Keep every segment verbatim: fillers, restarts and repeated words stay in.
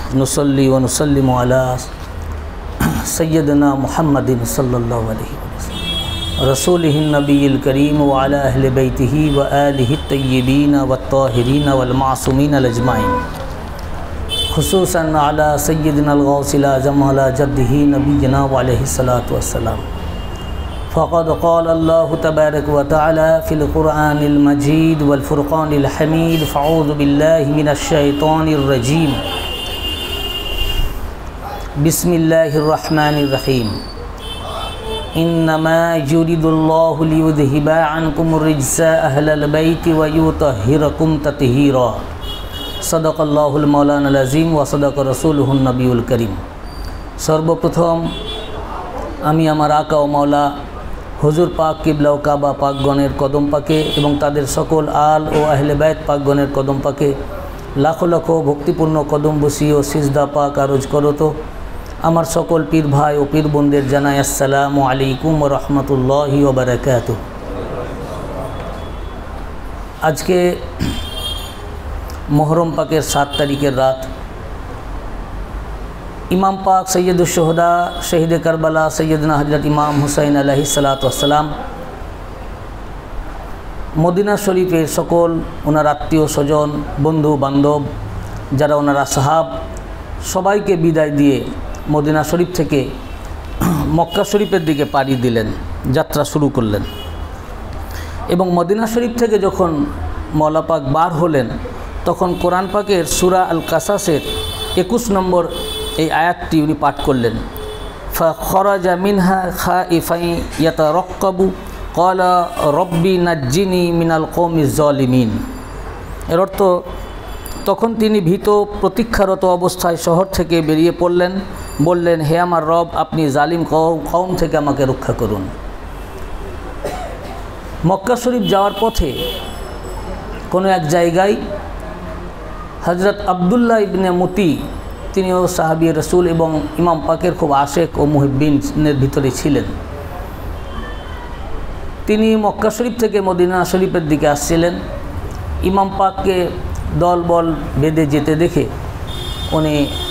नुसल्ली व नुसल्लिमु अला सय्यदना मुहम्मदिन सल्लल्लाहु अलैहि वसल्लम रसूलिहिन नबिय्यिल करीम व अला अहलि बैतिही व आलिहि तय्यिबीन व ताहिरीन वल मासूमीन अजमाइन खुसूसन अला सय्यदिनल गौसिल आज़म अला जद्दिही नबिय्यना व अलैहि सलातु वस्सलाम फ़क़द क़ाल अल्लाहु तबारक व तआला फ़िल क़ुरआनिल मजीद वल फ़ुरक़ानिल हमीद फ़अऊज़ु बिल्लाहि मिनश शैतानिर रजीम बिस्मिल्लाहिर रहमानिर रहीम इन्नमा युरिदुल्लाहु लियुज़हिबा अन्कुमुर रिज्सा अहलल बैति व युतहिरकुम तत्हीरा सदक़ल्लाहुल मौलानाल अज़ीम व सदक़ रसूलुहुन नबियुल करीम। सर्वप्रथम आमी आमार आका ओ मौला हुजूर पाक किबला ও কাবা পাকগণের কদম পাকে এবং তাদের সকল আল ও আহলে বাইত পাকগণের কদম পাকে লাখো লাখো ভক্তিপূর্ণ কদম বসি ও সিজদা পাক আরজ করত। আমার সকল পীর ভাই ও পীর বোনদের জানাই আসসালামু আলাইকুম ওয়া রাহমাতুল্লাহি ওয়া বারাকাতুহু। আজকে মুহররম পাকের সাত তারিখের রাত इमाम पाक सैयदुश शुहदा शहीद करबला सैयदना हजरत इमाम हुसैन अलैहिस्सलाम मदिना शरीफे सकल ओनार आत्मीय स्वजन बंधु बान्धव जारा ओनारा साहाब सबाइके विदाय दिए मदिना शरीफ थेके मक्का शरीफेर दिके पाड़ी दिलेन, यात्रा शुरू करलेन। एबं मदिना शरीफ थेके जखन मौला पाक बार हलेन तखन कुरान पाकेर सूरा आल कासासेर एकुश नम्बर এই আয়াতটি উনি পাঠ করলেন। ফাখরাজা মিনহা খাইফান ইয়াতারাক্কাবু ক্বালা রব্বি নাজ্জিনি মিনাল কওমিজ জালিমিন। এর অর্থ তখন তিনি ভীত প্রতীক্ষারত অবস্থায় শহর থেকে বেরিয়ে পড়লেন, বললেন হে আমার রব, আপনি জালিম কওম থেকে আমাকে রক্ষা করুন। মক্কা শরীফ যাওয়ার পথে কোনো এক জায়গায় হযরত আব্দুল্লাহ ইবনে মুতি তিনিও সাহাবী রসুল এবং ইমাম পাকের খুব আশেক ও মুহিব্বিনের ভিতরে ছিলেন। তিনি মক্কা শরীফ থেকে মদিনা শরীফের দিকে আসছিলেন। ইমাম পাককে দল বল বেঁধে যেতে দেখে উনি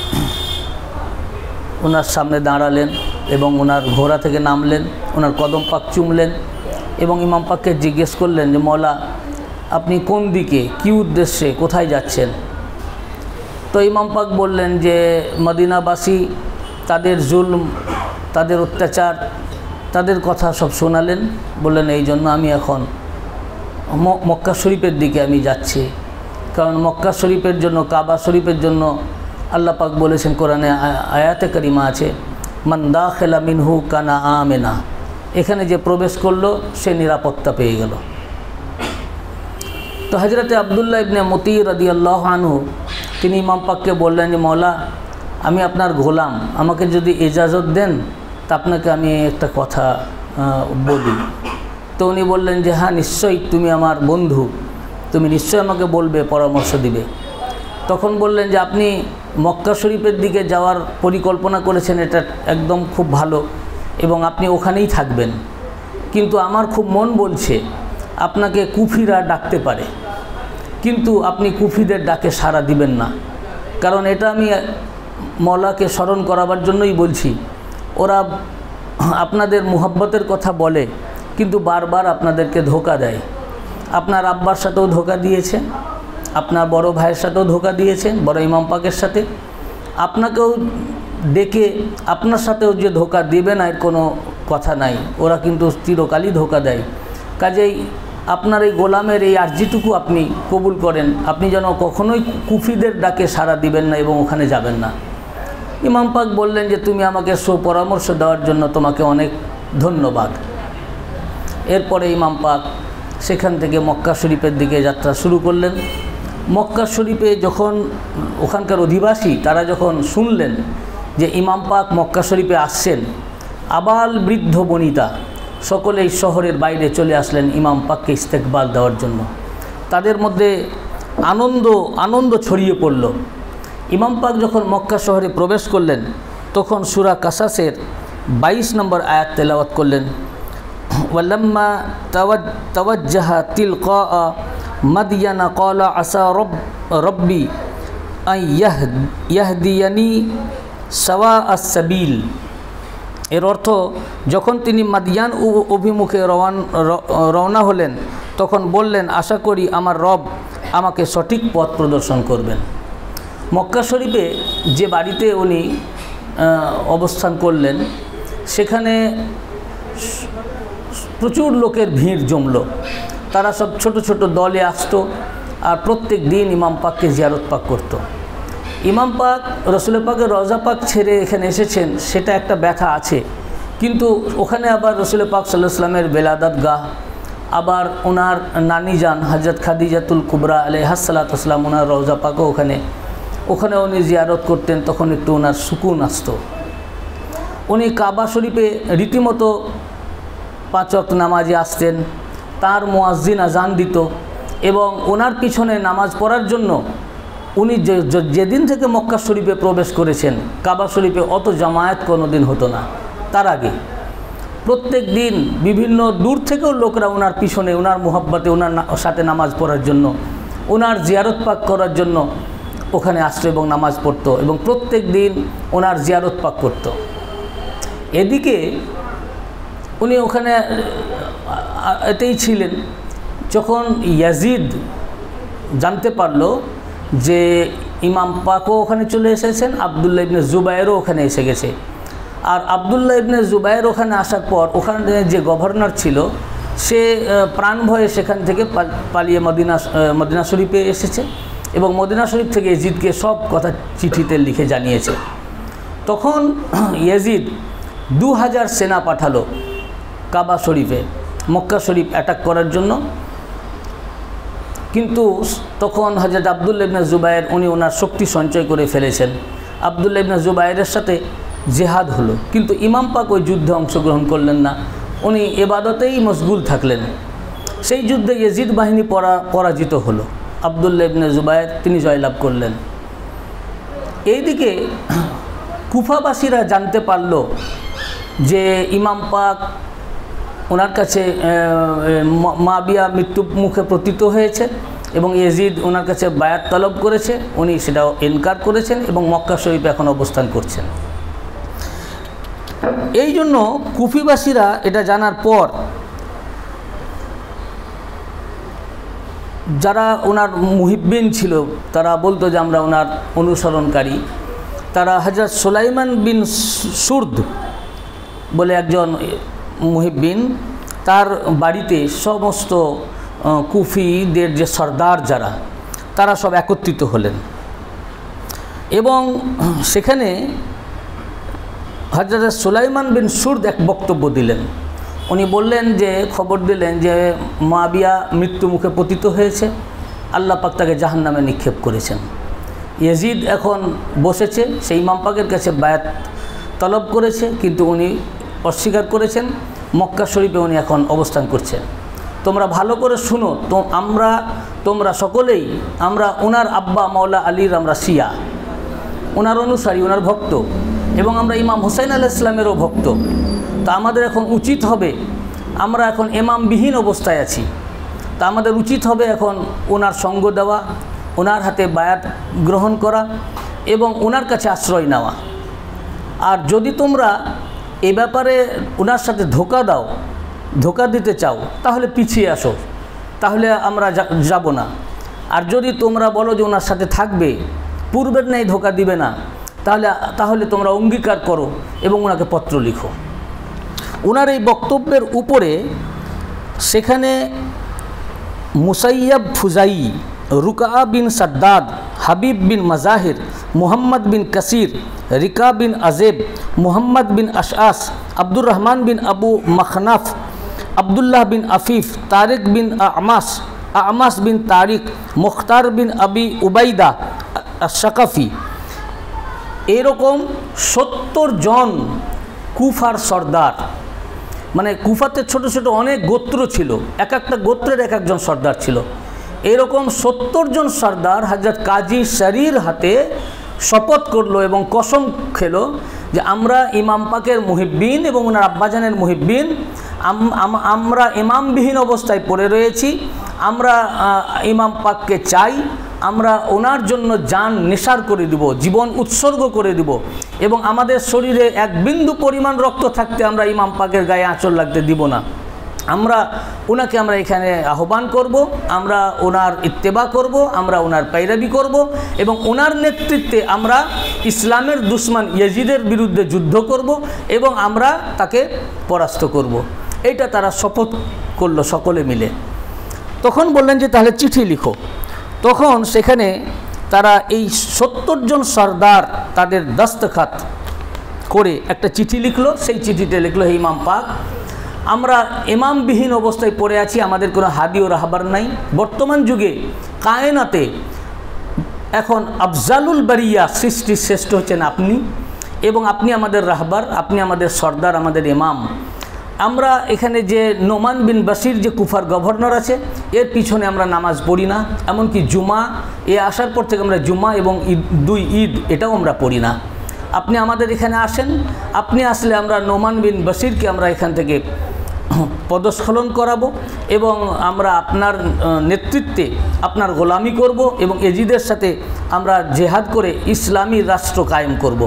ওনার সামনে দাঁড়ালেন এবং ওনার ঘোড়া থেকে নামলেন, ওনার কদম পাক চুমলেন এবং ইমাম পাককে জিজ্ঞেস করলেন যে মওলা, আপনি কোন দিকে, কী উদ্দেশ্যে, কোথায় যাচ্ছেন? তো ইমাম পাক বললেন যে মদিনাবাসী তাদের জুলম, তাদের অত্যাচার, তাদের কথা সব শোনালেন। বললেন এই জন্য আমি এখন মক্কা শরীফের দিকে আমি যাচ্ছি, কারণ মক্কা শরীফের জন্য, কাবা শরীফের জন্য আল্লাহ পাক বলেছেন কোরআনে আয়াতে কারিমা আছে, মান দাখিলা মিনহু কানা আমিনা, এখানে যে প্রবেশ করলো সে নিরাপত্তা পেয়ে গেল। তো হযরতে আব্দুল্লাহ ইবনে মুতি রাদিয়াল্লাহু আনহু তিনি ইমাম পাককে বললেন যে মওলা, আমি আপনার গোলাম, আমাকে যদি ইজাজত দেন তা আপনাকে আমি একটা কথা বলি। তো উনি বললেন যে হ্যাঁ নিশ্চয়ই, তুমি আমার বন্ধু, তুমি নিশ্চয়ই আমাকে বলবে, পরামর্শ দিবে। তখন বললেন যে আপনি মক্কা শরীফের দিকে যাওয়ার পরিকল্পনা করেছেন, এটা একদম খুব ভালো এবং আপনি ওখানেই থাকবেন, কিন্তু আমার খুব মন বলছে আপনাকে কুফিরা ডাকতে পারে, কিন্তু আপনি কুফিদের ডাকে সাড়া দিবেন না, কারণ এটা আমি মওলাকে স্মরণ করাবার জন্যই বলছি। ওরা আপনাদের মুহাব্বতের কথা বলে কিন্তু বারবার আপনাদেরকে ধোঁকা দেয়। আপনার আব্বার সাথেও ধোঁকা দিয়েছে, আপনার বড় ভাইয়ের সাথেও ধোঁকা দিয়েছেন, বড় ইমাম পাকের সাথে, আপনাকেও ডেকে আপনার সাথেও যে ধোঁকা দেবে না এর কোনো কথা নাই, ওরা কিন্তু চিরকালই ধোঁকা দেয়। কাজেই আপনার এই গোলামের এই আর্জিটুকু আপনি কবুল করেন, আপনি যেন কখনোই কুফিদের ডাকে সাড়া দিবেন না এবং ওখানে যাবেন না। ইমাম পাক বললেন যে তুমি আমাকে সুপরামর্শ দেওয়ার জন্য তোমাকে অনেক ধন্যবাদ। এরপরে ইমাম পাক সেখান থেকে মক্কা শরীফের দিকে যাত্রা শুরু করলেন। মক্কা শরীফে যখন ওখানকার অধিবাসী তারা যখন শুনলেন যে ইমাম পাক মক্কা শরীফে আসছেন, আবাল বৃদ্ধ বনিতা সকলেই শহরের বাইরে চলে আসলেন ইমাম পাককে ইস্তেকবাল দেওয়ার জন্য। তাদের মধ্যে আনন্দ আনন্দ ছড়িয়ে পড়ল। ইমাম পাক যখন মক্কা শহরে প্রবেশ করলেন তখন সূরা কাসাসের বাইশ নম্বর আয়াত তেলাওয়াত করলেন। ওয়ালাম্মা তাওয়াজ্জাহা তিলকা মাদিয়ানা ক্বালা আসা রব রব্বি ইয়াহদিয়ানি সাওয়া আস-সাবিল। এর অর্থ যখন তিনি মাদিয়ান অভিমুখে রওনা হলেন তখন বললেন, আশা করি আমার রব আমাকে সঠিক পথ প্রদর্শন করবেন। মক্কা শরীফে যে বাড়িতে উনি অবস্থান করলেন সেখানে প্রচুর লোকের ভিড় জমল। তারা সব ছোট ছোট দলে আসতো আর প্রত্যেক দিন ইমাম পাককে জিয়ারত পাক করত। ইমাম পাক রসুল পাকের রওজা পাক ছেড়ে এখানে এসেছেন সেটা একটা ব্যথা আছে, কিন্তু ওখানে আবার রসুল পাক সাল্লাল্লাহু আলাইহি ওয়াসাল্লামের বেলাদাত গাহ, আবার ওনার নানি যান হযরত খাদিজাতুল কুবরা আলাইহাস সালাতু ওয়াস সালাম ওনার রওজা পাকও ওখানে ওখানে উনি জিয়ারত করতেন, তখন একটু ওনার সুকুন আসতো। উনি কাবা শরীফে রীতিমতো পাঁচ ওয়াক্ত নামাজে আসতেন, তার মুয়াজ্জিন আজান দিত এবং ওনার পিছনে নামাজ পড়ার জন্য উনি যেদিন থেকে মক্কা শরীফে প্রবেশ করেছেন কাবা শরীফে অত জামায়াত কোনো দিন হতো না। তার আগে প্রত্যেক দিন বিভিন্ন দূর থেকেও লোকরা ওনার পিছনে ওনার মুহাব্বতে ওনার সাথে নামাজ পড়ার জন্য ওনার জিয়ারত পাক করার জন্য ওখানে আসতো এবং নামাজ পড়তো এবং প্রত্যেক দিন ওনার জিয়ারত পাক করত। এদিকে উনি ওখানে এতেই ছিলেন। যখন ইয়াজিদ জানতে পারল যে ইমাম পাকও ওখানে চলে এসেছেন, আবদুল্লাহ ইবনে জুবায়েরও ওখানে এসে গেছে, আর আবদুল্লাহ ইবনে জুবায়ের ওখানে আসার পর ওখানে যে গভর্নর ছিল সে প্রাণ ভয়ে সেখান থেকে পালিয়ে মদিনা মদিনা শরীফে এসেছে এবং মদিনা শরীফ থেকে ইয়াজিদকে সব কথা চিঠিতে লিখে জানিয়েছে। তখন ইয়াজিদ দু হাজার সেনা পাঠালো কাবা শরীফে মক্কা শরীফ অ্যাটাক করার জন্য, কিন্তু তখন হযরত আবদুল্লাহ ইবনে জুবায়ের উনি ওনার শক্তি সঞ্চয় করে ফেলেছেন। আবদুল্লাহ ইবনে জুবায়েরের সাথে জেহাদ হলো, কিন্তু ইমাম পাক ওই যুদ্ধে অংশগ্রহণ করলেন না, উনি ইবাদতেই মশগুল থাকলেন। সেই যুদ্ধে ইয়াজিদ বাহিনী পরা পরাজিত হলো, আবদুল্লাহ ইবনে জুবায়ের তিনি জয়লাভ করলেন। এইদিকে কুফাবাসীরা জানতে পারল যে ইমাম পাক ওনার কাছে মুআবিয়া মৃত্যু মুখে পতিত হয়েছে এবং ইয়াজিদ ওনার কাছে বায়াত তলব করেছে, উনি সেটাও ইনকার করেছেন এবং মক্কা শরীফে এখন অবস্থান করছেন। এই জন্য কুফিবাসীরা এটা জানার পর যারা ওনার মুহিব্বিন ছিল তারা বলতো যে আমরা ওনার অনুসরণকারী, তারা হযরত সুলাইমান বিন সুরদ বলে একজন মুহিব্বিন, তার বাড়িতে সমস্ত কুফিদের যে সর্দার যারা তারা সব একত্রিত হলেন এবং সেখানে হযরত সুলাইমান বিন সুরদ এক বক্তব্য দিলেন। উনি বললেন যে খবর দিলেন যে মুআবিয়া মৃত্যু মুখে পতিত হয়েছে, আল্লাহ পাক তাকে জাহান্নামে নিক্ষেপ করেছেন। ইয়াজিদ এখন বসেছে, সেই ইমাম পাকের কাছে বায়াত তলব করেছে, কিন্তু উনি অস্বীকার করেছেন। মক্কা শরীফে উনি এখন অবস্থান করছেন। তোমরা ভালো করে শুনো, তো আমরা তোমরা সকলেই আমরা ওনার আব্বা মাওলা আলীর আমরা শিয়া, ওনার অনুসারী, ওনার ভক্ত এবং আমরা ইমাম হুসাইন আলাইহিস সালামেরও ভক্ত। তা আমাদের এখন উচিত হবে, আমরা এখন ইমামবিহীন অবস্থায় আছি, তা আমাদের উচিত হবে এখন ওনার সঙ্গ দেওয়া, ওনার হাতে বায়াত গ্রহণ করা এবং ওনার কাছে আশ্রয় নেওয়া। আর যদি তোমরা এ ব্যাপারে ওনার সাথে ধোঁকা দাও, ধোঁকা দিতে চাও, তাহলে পিছিয়ে আসো, তাহলে আমরা যাব না। আর যদি তোমরা বলো যে ওনার সাথে থাকবে, পূর্বের ন্যায় ধোঁকা দিবে না, তাহলে তাহলে তোমরা অঙ্গীকার করো এবং ওনাকে পত্র লিখো। ওনার এই বক্তব্যের উপরে সেখানে মুসাইয়াব ফুজাই, রুকা বিন সাদ্দাদ, হাবিব বিন মাজাহির, মুহাম্মদ বিন কাসির, রিকা বিন আজেব, মুহাম্মদ বিন আশআস, আব্দুর রহমান বিন আবু মখনাফ, আবদুল্লাহ বিন আফিফ, তারিক বিন আমাস, আমাস বিন তারিক, মুখতার বিন আবি উবাইদা শাকাফি, এরকম সত্তর জন কুফার সর্দার, মানে কুফাতে ছোট ছোট অনেক গোত্র ছিল, এক একটা গোত্রের এক একজন সর্দার ছিল, এরকম সত্তর জন সর্দার হযরত কাজী শরীর হাতে শপথ করলো এবং কসম খেলো যে আমরা ইমাম পাকের মুহিব্বিন এবং ওনার আব্বাজানের মুহিব্বিন, আমরা ইমামবিহীন অবস্থায় পড়ে রয়েছি, আমরা ইমাম পাককে চাই, আমরা ওনার জন্য জান নিসার করে দিব, জীবন উৎসর্গ করে দিব, এবং আমাদের শরীরে এক বিন্দু পরিমাণ রক্ত থাকতে আমরা ইমাম পাকের গায়ে আঁচল লাগতে দিব না। আমরা ওনাকে আমরা এখানে আহ্বান করব, আমরা ওনার ইত্তেবা করব, আমরা ওনার পায়রাবি করব, এবং ওনার নেতৃত্বে আমরা ইসলামের দুশ্মন ইয়াজিদের বিরুদ্ধে যুদ্ধ করব এবং আমরা তাকে পরাস্ত করব। এইটা তারা শপথ করলো সকলে মিলে। তখন বললেন যে তাহলে চিঠি লিখো। তখন সেখানে তারা এই সত্তর জন সর্দার তাদের দস্তখত করে একটা চিঠি লিখলো। সেই চিঠিতে লিখলো, হে ইমাম পাক, আমরা ইমামবিহীন অবস্থায় পড়ে আছি, আমাদের কোনো হাদি ও রাহবার নাই। বর্তমান যুগে কায়নাতে এখন আফজালুল বারিয়া, সৃষ্টির শ্রেষ্ঠ হচ্ছেন আপনি, এবং আপনি আমাদের রাহবার, আপনি আমাদের সর্দার, আমাদের ইমাম। আমরা এখানে যে নোমান বিন বাসির যে কুফার গভর্নর আছে, এর পিছনে আমরা নামাজ পড়ি না, এমনকি জুমা এ আসার পর থেকে আমরা জুমা এবং ঈদ, দুই ঈদ এটাও আমরা পড়ি না। আপনি আমাদের এখানে আসেন, আপনি আসলে আমরা নোমান বিন বাসিরকে আমরা এখান থেকে পদস্খলন করাবো এবং আমরা আপনার নেতৃত্বে আপনার গোলামি করব এবং এজিদের সাথে আমরা জেহাদ করে ইসলামী রাষ্ট্র কায়েম করব।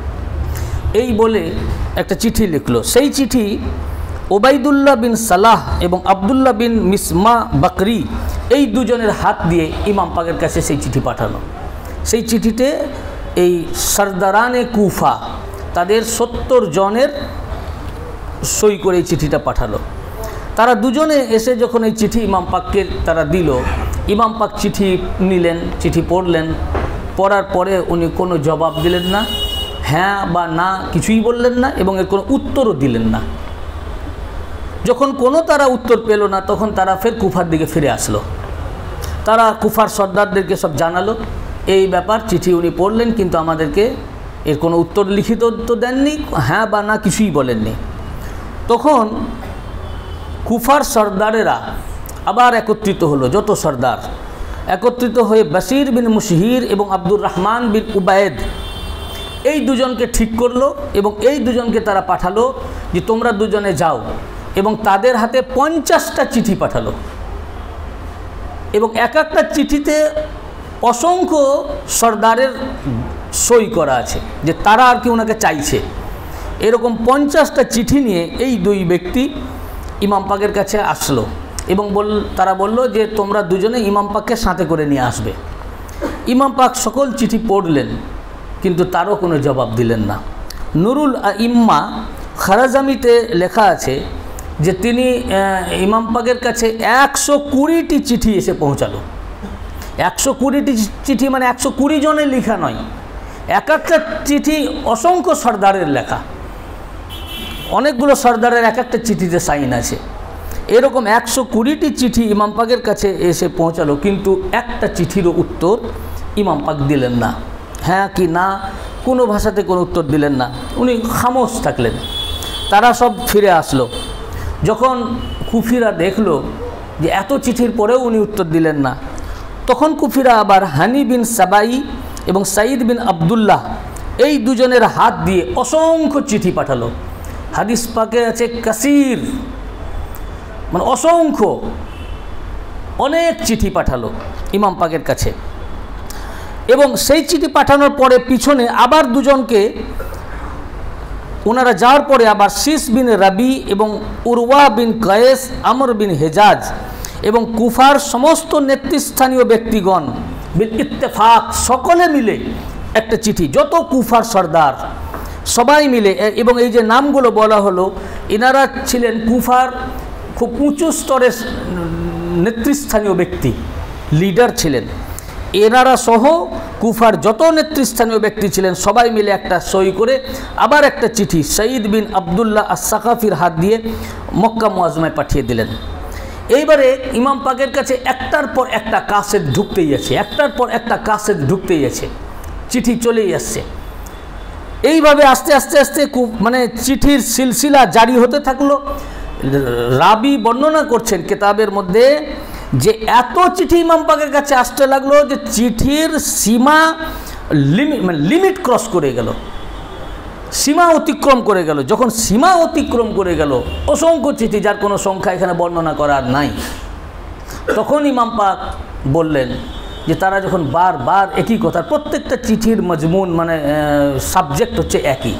এই বলে একটা চিঠি লিখলো। সেই চিঠি ওবাইদুল্লাহ বিন সালাহ এবং আবদুল্লাহ বিন মিসমা বকরি এই দুজনের হাত দিয়ে ইমাম পাকের কাছে সেই চিঠি পাঠানো। সেই চিঠিতে এই সর্দারানে কুফা তাদের সত্তর জনের সই করে এই চিঠিটা পাঠালো। তারা দুজনে এসে যখন এই চিঠি ইমাম পাককে তারা দিল, ইমাম পাক চিঠি নিলেন, চিঠি পড়লেন। পড়ার পরে উনি কোনো জবাব দিলেন না, হ্যাঁ বা না কিছুই বললেন না, এবং এর কোনো উত্তরও দিলেন না। যখন কোনো তারা উত্তর পেল না, তখন তারা ফের কুফার দিকে ফিরে আসলো। তারা কুফার সর্দারদেরকে সব জানালো এই ব্যাপার, চিঠি উনি পড়লেন কিন্তু আমাদেরকে এর কোনো উত্তর লিখিত তো দেননি, হ্যাঁ বা না কিছুই বলেননি। তখন কুফার সর্দারেরা আবার একত্রিত হলো, যত সর্দার একত্রিত হয়ে বাসির বিন মুশহির এবং আব্দুর রহমান বিন উবায়েদ এই দুজনকে ঠিক করলো এবং এই দুজনকে তারা পাঠালো যে তোমরা দুজনে যাও, এবং তাদের হাতে পঞ্চাশটা চিঠি পাঠালো, এবং এক একটা চিঠিতে অসংখ্য সর্দারের সই করা আছে যে তারা আর কি ওনাকে চাইছে। এরকম পঞ্চাশটা চিঠি নিয়ে এই দুই ব্যক্তি ইমাম পাকের কাছে আসলো এবং বল তারা বলল যে তোমরা দুজনে ইমাম পাককে সাথে করে নিয়ে আসবে। ইমাম পাক সকল চিঠি পড়লেন কিন্তু তারও কোনো জবাব দিলেন না। নুরুল আইম্মা খারাজামিতে লেখা আছে যে তিনি ইমাম পাকের কাছে একশো কুড়িটি চিঠি এসে পৌঁছালো। একশো কুড়িটি চিঠি মানে একশো কুড়ি জনের লেখা নয়, এক একটা চিঠি অসংখ্য সর্দারের লেখা, অনেকগুলো সর্দারের এক একটা চিঠিতে সাইন আছে। এরকম একশো কুড়িটি চিঠি ইমাম পাকের কাছে এসে পৌঁছালো, কিন্তু একটা চিঠিরও উত্তর ইমাম পাক দিলেন না, হ্যাঁ কি না কোনো ভাষাতে কোনো উত্তর দিলেন না, উনি খামোশ থাকলেন। তারা সব ফিরে আসলো। যখন কুফিরা দেখলো যে এত চিঠির পরেও উনি উত্তর দিলেন না, তখন কুফিরা আবার হানি বিন সাবাই এবং সাইদ বিন আবদুল্লাহ এই দুজনের হাত দিয়ে অসংখ্য চিঠি পাঠালো। হাদিস পাকে আছে কাসির, মানে অসংখ্য অনেক চিঠি পাঠালো ইমাম পাকের কাছে। এবং সেই চিঠি পাঠানোর পরে পিছনে আবার দুজনকে, ওনারা যাওয়ার পরে আবার শীস বিন রাবি এবং উরওয়া বিন কয়েস, আমর বিন হেজাজ এবং কুফার সমস্ত নেতৃস্থানীয় ব্যক্তিগণ বিল ইত্তেফাক সকলে মিলে একটা চিঠি, যত কুফার সর্দার সবাই মিলে, এবং এই যে নামগুলো বলা হলো এনারা ছিলেন কুফার খুব উঁচু স্তরের নেতৃস্থানীয় ব্যক্তি, লিডার ছিলেন। এনারা সহ কুফার যত নেতৃস্থানীয় ব্যক্তি ছিলেন সবাই মিলে একটা সই করে আবার একটা চিঠি সঈদ বিন আবদুল্লাহ আস-সাকাফির হাত দিয়ে মক্কা মুআজ্জমায় পাঠিয়ে দিলেন। এইবারে ইমাম পাকের কাছে একটার পর একটা কাসেট ঢুকতেই আছে, একটার পর একটা কাসেট ঢুকতেই আছে, চিঠি চলেই আসছে। এইভাবে আস্তে আস্তে আস্তে মানে চিঠির সিলসিলা জারি হতে থাকলো। রাবি বর্ণনা করছেন কিতাবের মধ্যে যে এত চিঠি ইমাম পাকের কাছে আসতে লাগলো যে চিঠির সীমা লিমিট মানে লিমিট ক্রস করে গেল, সীমা অতিক্রম করে গেল। যখন সীমা অতিক্রম করে গেল অসংখ্য চিঠি, যার কোনো সংখ্যা এখানে বর্ণনা করার নাই, তখন ইমাম পাক বললেন যে তারা যখন বারবার একই কথা, প্রত্যেকটা চিঠির মজমুন মানে সাবজেক্ট হচ্ছে একই,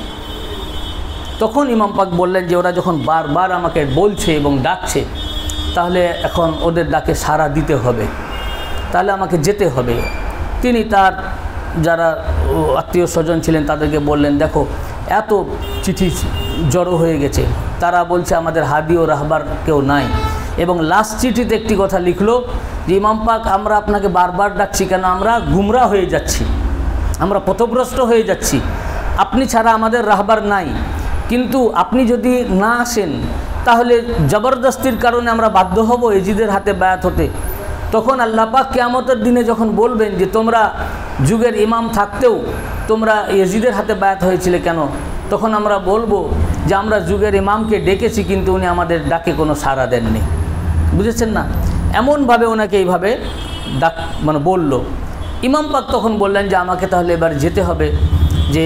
তখন ইমাম পাক বললেন যে ওরা যখন বারবার আমাকে বলছে এবং ডাকছে, তাহলে এখন ওদের ডাকে সাড়া দিতে হবে, তাহলে আমাকে যেতে হবে। তিনি তার যারা আত্মীয় স্বজন ছিলেন তাদেরকে বললেন, দেখো এত চিঠি জড়ো হয়ে গেছে, তারা বলছে আমাদের হাদি ও রাহবার কেউ নাই, এবং লাস্ট চিঠিতে একটি কথা লিখলো যে ইমাম পাক আমরা আপনাকে বারবার ডাকছি কেন, আমরা গুমরা হয়ে যাচ্ছি, আমরা পথভ্রষ্ট হয়ে যাচ্ছি, আপনি ছাড়া আমাদের রাহবার নাই, কিন্তু আপনি যদি না আসেন তাহলে জবরদস্তির কারণে আমরা বাধ্য হব এজিদের হাতে বায়াত হতে। তখন আল্লাহ পাক কিয়ামতের দিনে যখন বলবেন যে তোমরা যুগের ইমাম থাকতেও তোমরা এজিদের হাতে বায়াত হয়েছিলে কেন, তখন আমরা বলবো যে আমরা যুগের ইমামকে ডেকেছি কিন্তু উনি আমাদের ডাকে কোনো সাড়া দেননি। বুঝেছেন না? এমনভাবে ওনাকে এইভাবে ডাক মানে বলল। ইমাম পাক তখন বললেন যে আমাকে তাহলে এবার যেতে হবে, যে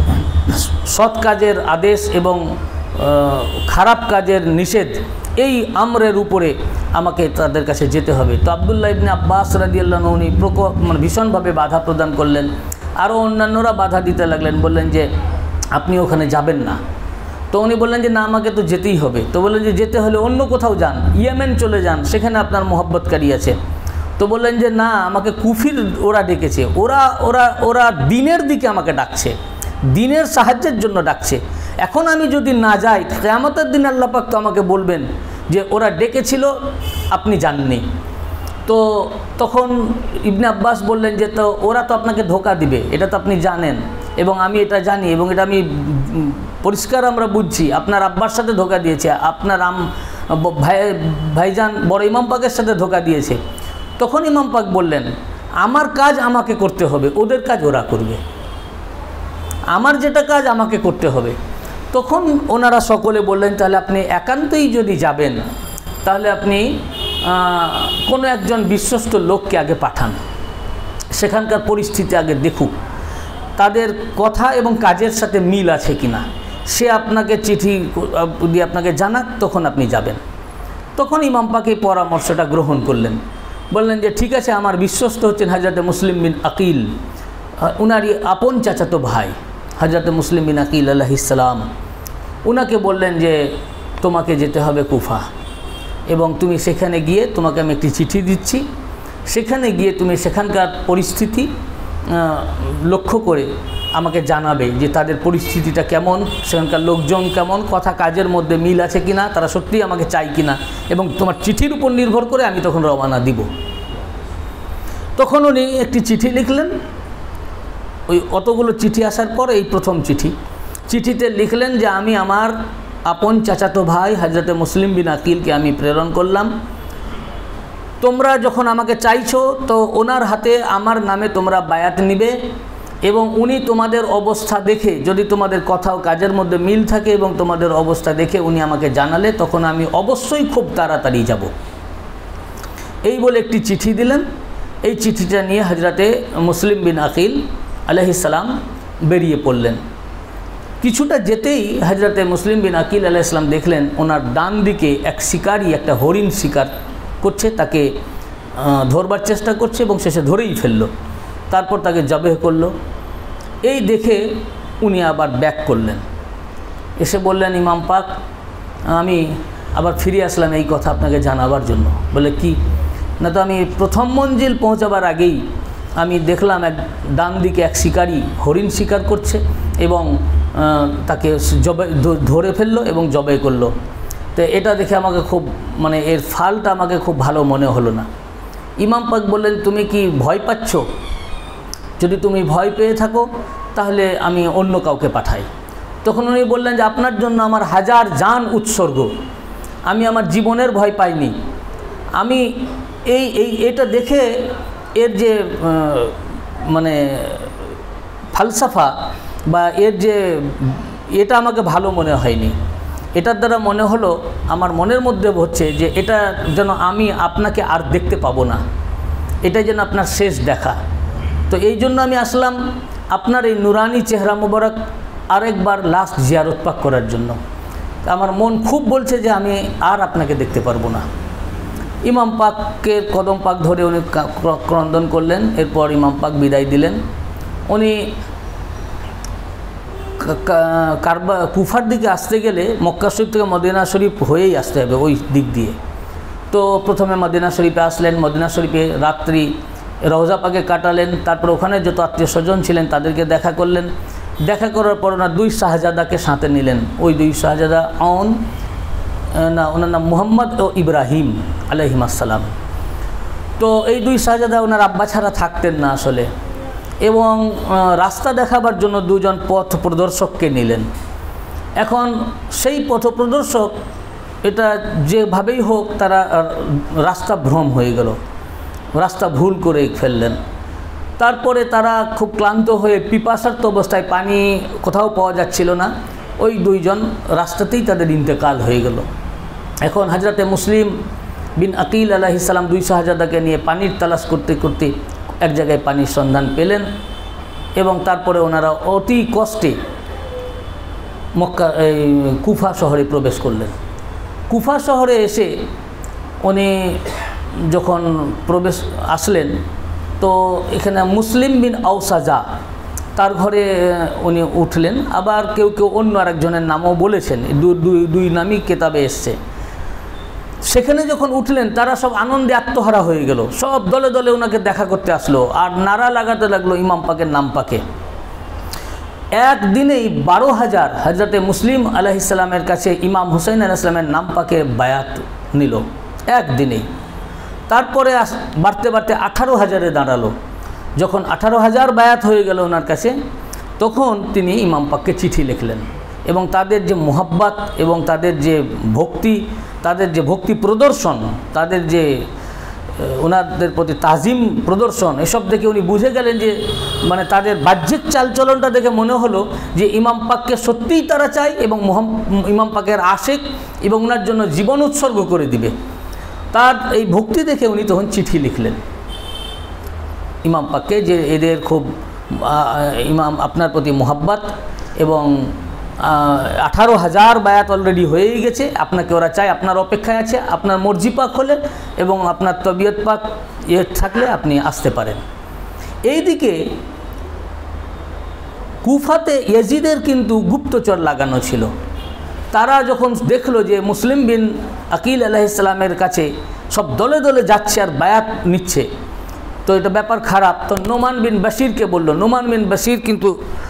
সৎ কাজের আদেশ এবং খারাপ কাজের নিষেধ এই আমরের উপরে আমাকে তাদের কাছে যেতে হবে। তো আব্দুল্লাহ ইবনে আব্বাস রাদিয়াল্লাহু আনহু উনি প্রকো মানে ভীষণভাবে বাধা প্রদান করলেন, আরও অন্যান্যরা বাধা দিতে লাগলেন, বললেন যে আপনি ওখানে যাবেন না। তো উনি বললেন যে না আমাকে তো যেতেই হবে। তো বললেন যে যেতে হলে অন্য কোথাও যান, ইয়েমেন চলে যান, সেখানে আপনার মোহাব্বতকারী আছে। তো বললেন যে না আমাকে কুফির ওরা ডেকেছে, ওরা ওরা ওরা দিনের দিকে আমাকে ডাকছে, দিনের সাহায্যের জন্য ডাকছে, এখন আমি যদি না যাই কিয়ামতের দিন আল্লাহ পাক তো আমাকে বলবেন যে ওরা ডেকেছিল আপনি যাননি। তো তখন ইবনে আব্বাস বললেন যে তো ওরা তো আপনাকে ধোঁকা দিবে, এটা তো আপনি জানেন এবং আমি এটা জানি এবং এটা আমি পরিষ্কার আমরা বুঝছি, আপনার আব্বার সাথে ধোঁকা দিয়েছে, আপনার আম ভাই ভাইজান বড় ইমাম পাকের সাথে ধোঁকা দিয়েছে। তখন ইমাম পাক বললেন আমার কাজ আমাকে করতে হবে, ওদের কাজ ওরা করবে, আমার যেটা কাজ আমাকে করতে হবে। তখন ওনারা সকলে বললেন তাহলে আপনি একান্তই যদি যাবেন তাহলে আপনি কোনো একজন বিশ্বস্ত লোককে আগে পাঠান, সেখানকার পরিস্থিতি আগে দেখুক, তাদের কথা এবং কাজের সাথে মিল আছে কিনা, সে আপনাকে চিঠি দিয়ে আপনাকে জানাক, তখন আপনি যাবেন। তখন ইমাম পাক এই পরামর্শটা গ্রহণ করলেন, বললেন যে ঠিক আছে, আমার বিশ্বস্ত হচ্ছেন হযরতে মুসলিম বিন আকিল, উনারই আপন চাচাতো ভাই হযরতে মুসলিম বিন আকিল আলাইহিস সালাম। উনাকে বললেন যে তোমাকে যেতে হবে কুফা, এবং তুমি সেখানে গিয়ে তোমাকে আমি একটি চিঠি দিচ্ছি, সেখানে গিয়ে তুমি সেখানকার পরিস্থিতি লক্ষ্য করে আমাকে জানাবে যে তাদের পরিস্থিতিটা কেমন, সেখানকার লোকজন কেমন, কথা কাজের মধ্যে মিল আছে কিনা, তারা সত্যিই আমাকে চায় কিনা, এবং তোমার চিঠির উপর নির্ভর করে আমি তখন রওনা দিব। তখন উনি একটি চিঠি লিখলেন। ওই অতগুলো চিঠি আসার পর এই প্রথম চিঠি, চিঠিতে লিখলেন যে আমি আমার আপন চাচাতো ভাই হযরতে মুসলিম বিন আকিলকে আমি প্রেরণ করলাম, তোমরা যখন আমাকে চাইছো তো ওনার হাতে আমার নামে তোমরা বায়াত নিবে, এবং উনি তোমাদের অবস্থা দেখে যদি তোমাদের কথা ও কাজের মধ্যে মিল থাকে এবং তোমাদের অবস্থা দেখে উনি আমাকে জানালে তখন আমি অবশ্যই খুব তাড়াতাড়ি যাব। এই বলে একটি চিঠি দিলেন। এই চিঠিটা নিয়ে হযরতে মুসলিম বিন আকিল আলাইহিস সালাম বেরিয়ে পড়লেন। কিছুটা যেতেই হযরতে মুসলিম বিন আকিল আলাইহিস সালাম দেখলেন ওনার ডান দিকে এক শিকারী একটা হরিণ শিকার করছে, তাকে ধরবার চেষ্টা করছে এবং শেষে ধরেই ফেললো, তারপর তাকে জবেহ করলো। এই দেখে উনি আবার ব্যাক করলেন, এসে বললেন ইমাম পাক আমি আবার ফিরে আসলাম এই কথা আপনাকে জানাবার জন্য। বলে কি না, তো আমি প্রথম মঞ্জিল পৌঁছাবার আগেই আমি দেখলাম এক ডান দিকে এক শিকারী হরিণ শিকার করছে এবং তাকে জবে ধরে ফেললো এবং জবাই করলো। তো এটা দেখে আমাকে খুব মানে এর ফালটা আমাকে খুব ভালো মনে হলো না। ইমাম পাক বললেন তুমি কি ভয় পাচ্ছ? যদি তুমি ভয় পেয়ে থাকো তাহলে আমি অন্য কাউকে পাঠাই। তখন উনি বললেন যে আপনার জন্য আমার হাজার জান উৎসর্গ, আমি আমার জীবনের ভয় পাইনি। আমি এই এই এটা দেখে এর যে মানে ফালসাফা বা এর যে এটা আমাকে ভালো মনে হয়নি। এটার দ্বারা মনে হলো আমার মনের মধ্যে হচ্ছে যে এটা যেন আমি আপনাকে আর দেখতে পাবো না, এটাই যেন আপনার শেষ দেখা। তো এই জন্য আমি আসলাম আপনার এই নুরানি চেহারা মুবারক আরেকবার লাস্ট জিয়ারত পাক করার জন্য। আমার মন খুব বলছে যে আমি আর আপনাকে দেখতে পারবো না। ইমাম পাকের কদম পাক ধরে উনি ক্রন্দন করলেন। এরপর ইমাম পাক বিদায় দিলেন। উনি কারবা কুফার দিকে আসতে গেলে মক্কা শরীফ থেকে মদিনা শরীফ হয়েই আসতে হবে ওই দিক দিয়ে। তো প্রথমে মদিনা শরীফে আসলেন, মদিনা শরীফে রাত্রি রওজা পাকে কাটালেন। তারপর ওখানে যত আত্মীয় স্বজন ছিলেন তাদেরকে দেখা করলেন। দেখা করার পর ওনার দুই শাহজাদাকে সাথে নিলেন। ওই দুই শাহজাদা আউন না, ওনার নাম মুহাম্মদ ও ইব্রাহিম আলাইহিম আসসালাম। তো এই দুই শাহজাদা ওনার আব্বা ছাড়া থাকতেন না আসলে, এবং রাস্তা দেখাবার জন্য দুজন পথ প্রদর্শককে নিলেন। এখন সেই পথ প্রদর্শক এটা যেভাবেই হোক তারা রাস্তা ভ্রম হয়ে গেল, রাস্তা ভুল করে ফেললেন। তারপরে তারা খুব ক্লান্ত হয়ে পিপাসার্ত অবস্থায়, পানি কোথাও পাওয়া যাচ্ছিল না, ওই দুইজন রাস্তাতেই তাদের ইন্তেকাল হয়ে গেল। এখন হজরতে মুসলিম বিন আকিল আলাইহিস সালাম দুই শাহজাদাকে নিয়ে পানির তালাশ করতে করতে এক জায়গায় পানির সন্ধান পেলেন, এবং তারপরে ওনারা অতি কষ্টে মক্কা এই কুফা শহরে প্রবেশ করলেন। কুফা শহরে এসে উনি যখন প্রবেশ আসলেন, তো এখানে মুসলিম বিন আওসাজা তার ঘরে উনি উঠলেন। আবার কেউ কেউ অন্য আরেকজনের নামও বলেছেন, দুই দুই নামই কেতাবে এসছে। সেখানে যখন উঠলেন তারা সব আনন্দে আত্মহারা হয়ে গেল, সব দলে দলে ওনাকে দেখা করতে আসলো আর নারা লাগাতে লাগলো ইমাম পাকের নাম পাকে। একদিনেই বারো হাজার হজরতে মুসলিম আলাইহিস সালামের কাছে ইমাম হুসাইন আলাইহিস সালামের নাম পাকে বায়াত নিল একদিনেই। তারপরে বাড়তে বাড়তে আঠারো হাজারে দাঁড়ালো। যখন আঠারো হাজার বায়াত হয়ে গেল ওনার কাছে, তখন তিনি ইমাম পাককে চিঠি লিখলেন, এবং তাদের যে মোহাব্বত এবং তাদের যে ভক্তি, তাদের যে ভক্তি প্রদর্শন, তাদের যে ওনাদের প্রতি তাজিম প্রদর্শন, এসব দেখে উনি বুঝে গেলেন যে মানে তাদের বাহ্যিক চালচলনটা দেখে মনে হলো যে ইমাম পাককে সত্যিই তারা চায় এবং ইমাম পাকের আশেক এবং ওনার জন্য জীবন উৎসর্গ করে দিবে। তার এই ভক্তি দেখে উনি তখন চিঠি লিখলেন ইমাম পাককে যে এদের খুব ইমাম আপনার প্রতি মোহাব্বত, এবং আঠারো হাজার বায়াত অলরেডি হয়েই গেছে, আপনাকে ওরা চায়, আপনার অপেক্ষায় আছে, আপনার মর্জি পাক হলে এবং আপনার তবিয়ত পাক ইয়ে থাকলে আপনি আসতে পারেন। এইদিকে কুফাতে ইয়াজিদের কিন্তু গুপ্তচর লাগানো ছিল। তারা যখন দেখলো যে মুসলিম বিন আকিল আলাইহিস সালামের কাছে সব দলে দলে যাচ্ছে আর বায়াত নিচ্ছে, তো এটা ব্যাপার খারাপ। তো নোমান বিন বাশিরকে বলল। নোমান বিন বাশির কিন্তু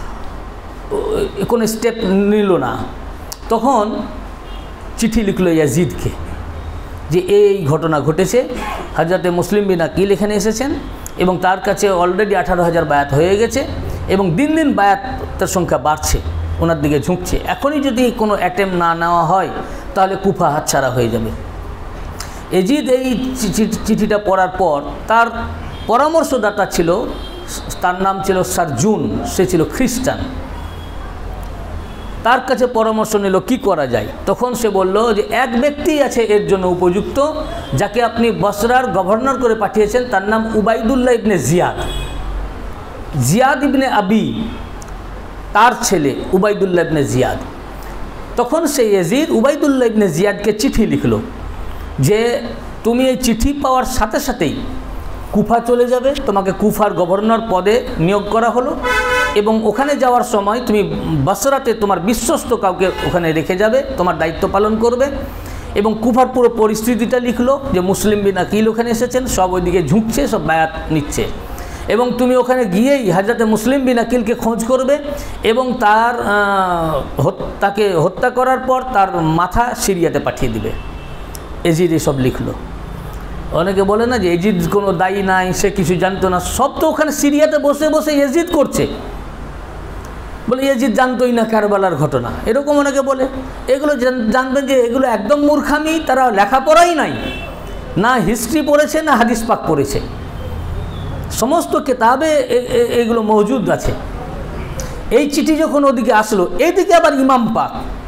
কোনো স্টেপ নিল না। তখন চিঠি লিখলো ইয়াজিদকে যে এই ঘটনা ঘটেছে, হজরতে মুসলিম বিন আকিল এখানে এসেছেন এবং তার কাছে অলরেডি আঠারো হাজার বায়াত হয়ে গেছে, এবং দিন দিন বায়াতের সংখ্যা বাড়ছে, ওনার দিকে ঝুঁকছে। এখনই যদি কোনো অ্যাটেম্প না নেওয়া হয় তাহলে কুফা হাতছাড়া হয়ে যাবে। ইয়াজিদ এই চিঠিটা পড়ার পর তার পরামর্শদাতা ছিল, তার নাম ছিল সারজুন, সে ছিল খ্রিস্টান। তার কাছে পরামর্শ নিল কি করা যায়। তখন সে বলল যে এক ব্যক্তি আছে এর জন্য উপযুক্ত, যাকে আপনি বসরার গভর্নর করে পাঠিয়েছেন, তার নাম Ubaidullah ibn Ziyad. Ziyad ibn Abi তার ছেলে উবাইদুল্লাহ ইবনে জিয়াদ। তখন সে ইয়াজিদ উবাইদুল্লাহ ইবনে জিয়াদকে চিঠি লিখল যে তুমি এই চিঠি পাওয়ার সাথে সাথেই কুফা চলে যাবে, তোমাকে কুফার গভর্নর পদে নিয়োগ করা হলো, এবং ওখানে যাওয়ার সময় তুমি বসরাতে তোমার বিশ্বস্ত কাউকে ওখানে রেখে যাবে, তোমার দায়িত্ব পালন করবে। এবং কুফার পুরো পরিস্থিতিটা লিখলো যে মুসলিম বিন আকিল ওখানে এসেছেন, সব ওইদিকে ঝুঁকছে, সব বায়াত নিচ্ছে, এবং তুমি ওখানে গিয়েই হযরতে মুসলিম বিন আকিলকে খোঁজ করবে এবং তার তাকে হত্যা করার পর তার মাথা সিরিয়াতে পাঠিয়ে দিবে। ইয়াজিদ এসব লিখলো। অনেকে বলে না যে ইয়াজিদ কোনো দায়ী নাই, সে কিছু জানতো না, সব তো ওখানে সিরিয়াতে বসে বসে ইয়াজিদ করছে, বলে ইয়াজিদ জানতোই না কারবালার ঘটনা, এরকম অনেকে বলে। এগুলো জানবেন যে এগুলো একদম মূর্খামি, তারা লেখাপড়াই নাই, না হিস্ট্রি পড়েছে না হাদিস পাক পড়েছে, সমস্ত কিতাবে এগুলো মজুদ আছে। এই চিঠি যখন ওদিকে আসলো, এইদিকে আবার ইমাম পাক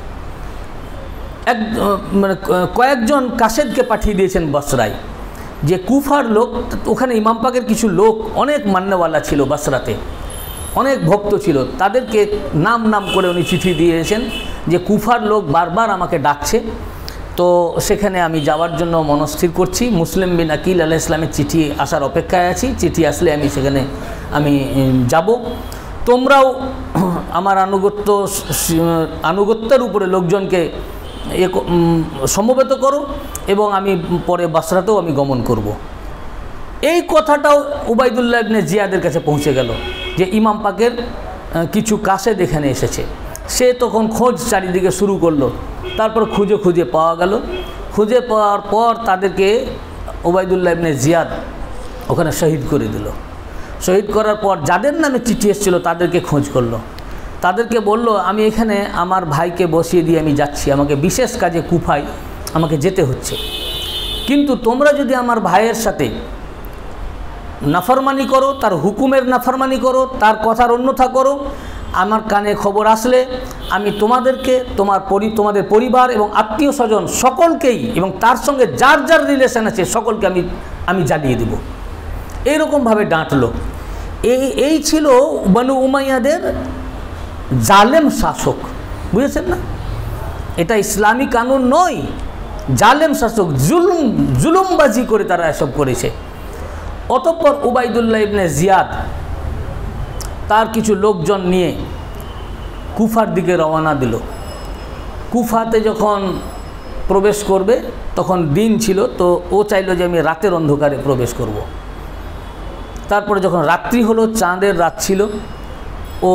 এক মানে কয়েকজন কাশেদকে পাঠিয়ে দিয়েছেন বসরায়, যে কুফার লোক, ওখানে ইমাম পাকের কিছু লোক অনেক মান্যওয়ালা ছিল, বসরাতে অনেক ভক্ত ছিল, তাদেরকে নাম নাম করে উনি চিঠি দিয়েছেন যে কুফার লোক বারবার আমাকে ডাকছে, তো সেখানে আমি যাওয়ার জন্য মনস্থির করছি। মুসলিম বিন আকিল আলাইহিস সালামের চিঠি আসার অপেক্ষায় আছি। চিঠি আসলে আমি সেখানে আমি যাব। তোমরাও আমার আনুগত্য আনুগত্যের উপরে লোকজনকে এ সমবেত করো এবং আমি পরে বাসরাতেও আমি গমন করব। এই কথাটাও উবাইদুল্লাহ ইবনে জিয়াদের কাছে পৌঁছে গেল যে ইমাম পাকের কিছু কাসেদ এখানে এসেছে। সে তখন খোঁজ চারিদিকে শুরু করলো। তারপর খুঁজে খুঁজে পাওয়া গেল। খুঁজে পাওয়ার পর তাদেরকে উবাইদুল্লাহ ইবনে জিয়াদ ওখানে শহীদ করে দিল। শহীদ করার পর যাদের নামে চিঠি এসেছিলো তাদেরকে খোঁজ করলো। তাদেরকে বলল, আমি এখানে আমার ভাইকে বসিয়ে দিয়ে আমি যাচ্ছি, আমাকে বিশেষ কাজে কুফায় আমাকে যেতে হচ্ছে, কিন্তু তোমরা যদি আমার ভাইয়ের সাথে নাফরমানি করো, তার হুকুমের নাফরমানি করো, তার কথার অন্যথা করো, আমার কানে খবর আসলে আমি তোমাদেরকে তোমার পরি তোমাদের পরিবার এবং আত্মীয় স্বজন সকলকেই এবং তার সঙ্গে যার যার রিলেশন আছে সকলকে আমি আমি জ্বালিয়ে দেব। এইরকমভাবে ডাঁটলো। এই এই ছিল বনু উমাইয়াদের জালেম শাসক, বুঝেছেন না? এটা ইসলামী কানুন নয়, জালেম শাসক, জুলুম জুলুমবাজি করে তারা এসব করেছে। অতঃপর উবাইদুল্লাহ ইবনে জিয়াদ তার কিছু লোকজন নিয়ে কুফার দিকে রওনা দিল। কুফাতে যখন প্রবেশ করবে তখন দিন ছিল, তো ও চাইলো যে আমি রাতের অন্ধকারে প্রবেশ করব। তারপরে যখন রাত্রি হলো, চাঁদের রাত ছিল, ও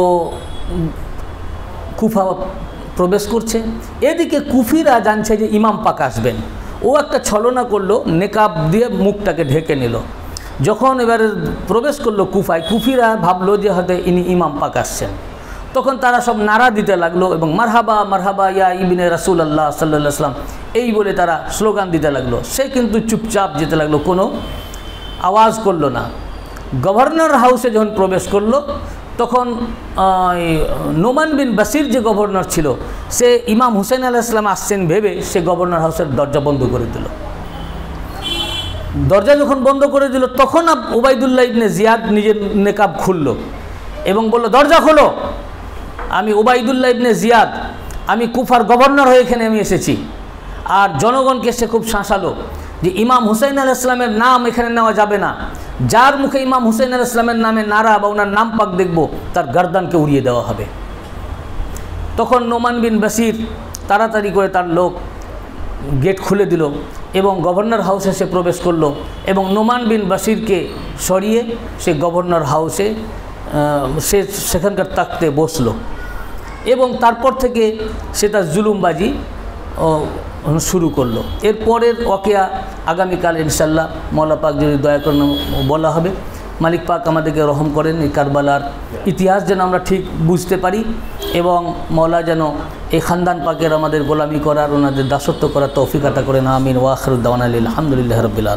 কুফা প্রবেশ করছে। এদিকে কুফিরা জানছে যে ইমাম পাক আসবেন। ও একটা ছলনা করলো, নেকাব দিয়ে মুখটাকে ঢেকে নিল। যখন এবারে প্রবেশ করলো কুফায়, কুফিরা ভাবলো যে হয়তো ইনি ইমাম পাক আসছেন। তখন তারা সব নারা দিতে লাগলো এবং মারহাবা মারহাবা ইয়া ইবনে রাসূলুল্লাহ সাল্লাল্লাহু আলাইহি ওয়াসাল্লাম এই বলে তারা স্লোগান দিতে লাগলো। সে কিন্তু চুপচাপ যেতে লাগলো, কোনো আওয়াজ করলো না। গভর্নর হাউসে যখন প্রবেশ করলো তখন নোমান বিন বাসির যে গভর্নর ছিল, সে ইমাম হুসাইন আলাইহিস সালাম আসছেন ভেবে সে গভর্নর হাউসের দরজা বন্ধ করে দিল। দরজা যখন বন্ধ করে দিল তখন উবাইদুল্লাহ ইবনে জিয়াদ নিজের নেকাব খুলল এবং বলল, দরজা খোলো, আমি উবাইদুল্লাহ ইবনে জিয়াদ, আমি কুফার গভর্নর হয়ে এখানে আমি এসেছি। আর জনগণকে সে খুব শাসালো যে ইমাম হুসাইন আলাইহিস সালামের নাম এখানে নেওয়া যাবে না। যার মুখে ইমাম হুসাইন আলাইহিস সালামের নামে নারা বা ওনার নাম পাক দেখব, তার গর্দানকে উড়িয়ে দেওয়া হবে। তখন নোমান বিন বাসির তাড়াতাড়ি করে তার লোক গেট খুলে দিল এবং গভর্নর হাউসে সে প্রবেশ করলো এবং নোমান বিন বাসিরকে সরিয়ে সে গভর্নর হাউসে সে সেখানকার তাকতে বসলো এবং তারপর থেকে সে তার জুলুমবাজি শুরু করলো। এরপরের ওয়াকিয়া আগামীকাল ইনশাল্লাহ মওলা পাক যদি দয়া করে বলা হবে। মালিক পাক আমাদেরকে রহম করেন, এই কারবালার ইতিহাস যেন আমরা ঠিক বুঝতে পারি এবং মওলা যেন এই খানদান পাকের আমাদের গোলামি করার, ওনাদের দাসত্ব করার তৌফিক আতা করেন। আমিন। ওয়া আখিরু দাওয়ানা আলহামদুলিল্লাহি রাব্বিল আলামিন।